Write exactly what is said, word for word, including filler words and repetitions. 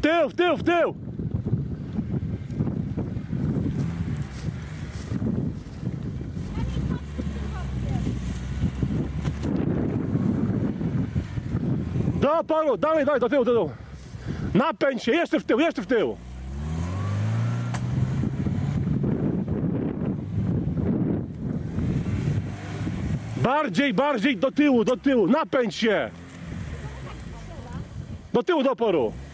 tył, w tył, w tył! Do oporu, dalej, dalej, do tyłu, do tyłu. Napędź się, jeszcze w tył, jeszcze w tył. Bardziej, bardziej do tyłu, do tyłu, napędź się. Do tyłu, do oporu.